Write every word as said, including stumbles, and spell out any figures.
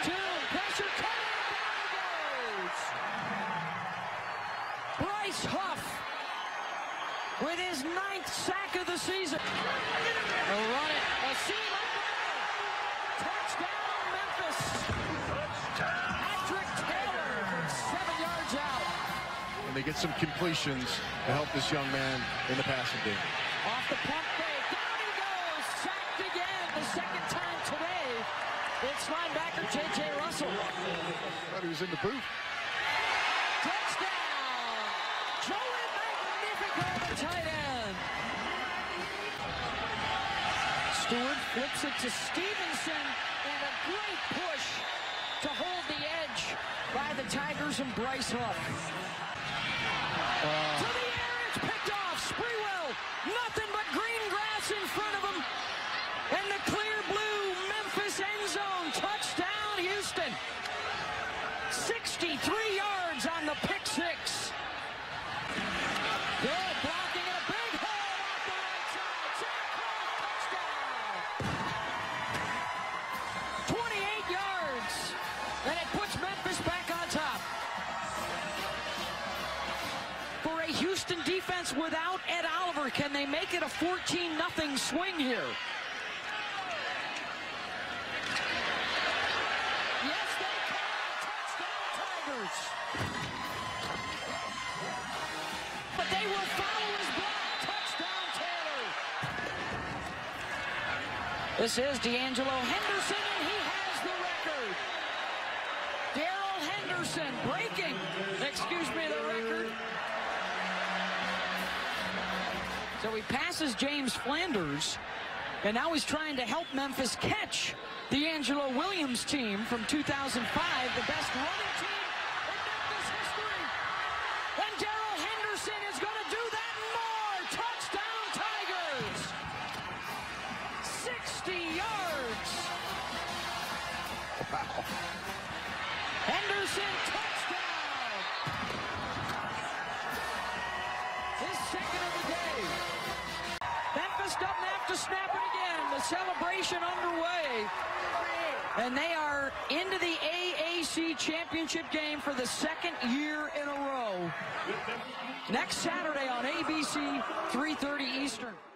platoon. Pressure coming. Down he goes. Bryce Huff with his ninth sack of the season. A run it. A seam up. Touchdown, Memphis. Patrick Taylor from seven yards out. And they get some completions to help this young man in the passing game. Off the pump fake. Down he goes. Sacked again. The second time today. It's linebacker J J Russell. Thought he was in the booth. Touchdown. Joey Magnifico, the tight end. Stewart flips it to Stevenson, and a great push to hold the edge by the Tigers and Bryce Huff. Uh, to the air, it's picked off. Sprewell, nothing but green grass in front of him. And the clear blue Memphis end zone. Touchdown, Houston. sixty-three yards on the pick six. Good blocking and a big hole off the right side. Jack Croft, touchdown. twenty-eight yards. And it puts Memphis back on top. For a Houston defense without Ed Oliver, can they make it a fourteen nothing swing here? Yes, they can. Touchdown, Tigers. But they will follow his block. Touchdown, Taylor. This is D'Angelo Henderson, and he has the record. Darrell Henderson breaking, excuse me, the record. So he passes James Flanders, and now he's trying to help Memphis catch the Angelo Williams team from two thousand five, the best running team in Memphis history. And Darrell Henderson is going to do that and more. Touchdown, Tigers. sixty yards. Wow. Henderson, touchdown. His second of the day. Memphis doesn't have to snap it again. The celebration underway. And they are into the A A C championship game for the second year in a row. Next Saturday on A B C, three thirty Eastern.